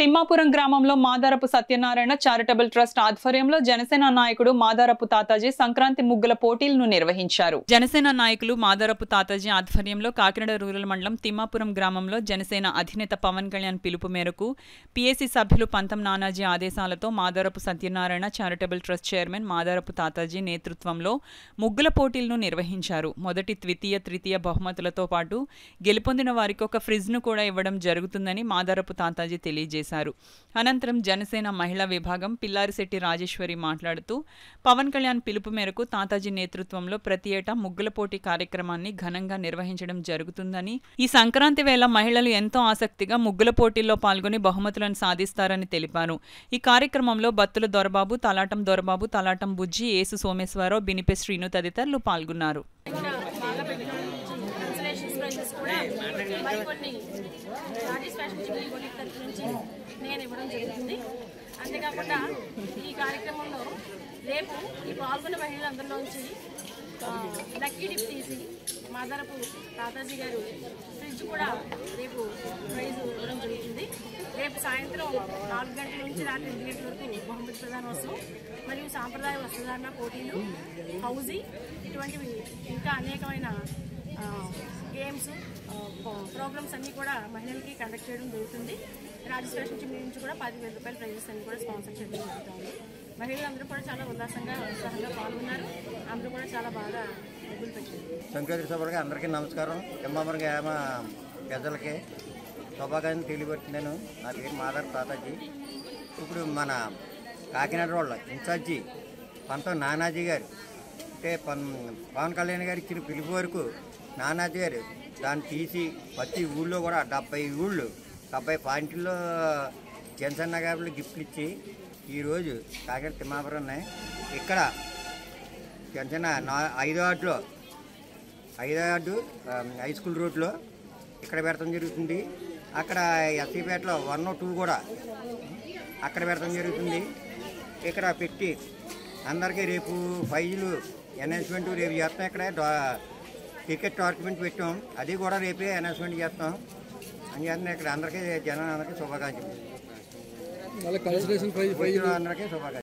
తిమ్మాపురం గ్రామంలో Madarapu Satyanarayana charitable trust ఆధ్వర్యంలో జనసేన నాయకుడు మాదారపు తాతాజీ సంక్రాంతి ముగ్గుల పోటీలను నిర్వహించారు. జనసేన నాయకులు మాదారపు తాతాజీ ఆధ్వర్యంలో కాకినాడ రూరల్ మండలం తిమ్మాపురం గ్రామంలో జనసేన అధినేత పవన్ కళ్యాణ్ పిలుపు మేరకు పీఏసీ సభ్యులు పంతం నానాజీ ఆదేశాలతో Madarapu Satyanarayana charitable trust chairman Madarapu Tataji నేతృత్వంలో ముగ్గుల పోటీలను నిర్వహించారు. మొదటి, ద్వితీయ, తృతీయ బహుమతులతో పాటు గెలుపొందిన వారికి ఒక ఫ్రిడ్జ్ను కూడా ఇవ్వడం జరుగుతుందని మాదారపు తాతాజీ తెలియజేశారు. అనంతరం జనసేన మహిళా విభాగం పిల్లారిశెట్టి రాజేశ్వరి మాట్లాడుతూ పవన్ కళ్యాణ్ పిలుపు మేరకు తాతాజీ నేతృత్వంలో ప్రతి ఏటా ముగ్గుల పోటీ కార్యక్రమాన్ని ఘనంగా నిర్వహించడం జరుగుతుందని, ఈ సంక్రాంతి వేళ మహిళలు ఎంతో ఆసక్తిగా ముగ్గుల పోటీల్లో పాల్గొని బహుమతులను సాధిస్తారని తెలిపారు. ఈ కార్యక్రమంలో బత్తుల దొరబాబు, తలాటం దొరబాబు, తలాటం బుజ్జి, ఏసు సోమేశ్వరరావు, బినిపే శ్రీను తదితరులు పాల్గొన్నారు. నేను ఇవ్వడం జరుగుతుంది. అంతేకాకుండా ఈ కార్యక్రమంలో రేపు ఈ పాల్గొన్న మహిళలందరిలోంచి లక్కీ డిప్ తీసి మాదారపు తాతాజీ గారు ఫ్రిడ్జ్ కూడా రేపు ప్రైజ్ ఇవ్వడం జరుగుతుంది. రేపు సాయంత్రం 4 గంటల నుంచి రాత్రి 8 గంటల వరకు బహుమతి ప్రధానోత్సవం మరియు సాంప్రదాయ వస్త్రధారణ పోటీలు, హౌజీ, ఇటువంటివి ఇంకా అనేకమైన గేమ్స్, ప్రోగ్రామ్స్ అన్నీ కూడా మహిళలకి కండక్ట్ చేయడం జరుగుతుంది. రాజస్ట్రేషన్ నుంచి కూడా 10,000 రూపాయల ప్రైజెస్ అన్ని కూడా స్పాన్సర్ చేయడం జరుగుతుంది. మహిళలందరూ కూడా చాలా ఉల్లాసంగా ఉత్సాహంగా పాల్గొన్నారు. అందరూ కూడా చాలా బాగా డబ్బులు పెట్టారు. సంక్రాంతి సభలకి అందరికీ నమస్కారం. తిమ్మాపురం గ్రామ ప్రజలకి శుభాకాంక్షలు తెలియబడుతున్నాను. నా పేరు మాదారపు తాతాజీ. ఇప్పుడు మన కాకినాడ రోడ్ల ఇన్ఛార్జి పంతం నానాజీ గారు అంటే పవన్ కళ్యాణ్ గారు ఇచ్చిన పిలుపు వరకు నానాజీ గారు దాన్ని తీసి ప్రతి ఊళ్ళో కూడా 70 పాయింట్లో జనసేన గారు గిఫ్ట్లు ఇచ్చి ఈరోజు కాకినాడ తిమ్మాపురాన్ని ఇక్కడ జనసేన 5వ వార్డు హై స్కూల్ రోడ్లో ఇక్కడ పెడతాం జరుగుతుంది. అక్కడ ఎస్సీపేటలో 1, 2 కూడా అక్కడ పెడతాం జరుగుతుంది. ఇక్కడ పెట్టి అందరికీ రేపు ఫైజులు అనౌన్స్మెంట్ రేపు చేస్తాం. ఇక్కడ టికెట్ డాక్యుమెంట్ పెట్టాం, అది కూడా రేపే అనౌన్స్మెంట్ చేస్తాం అని చేస్తాం. ఇక్కడ అందరికీ జనాలందరికీ శుభాకాంక్షలు. అందరికీ శుభాకాంక్షలు.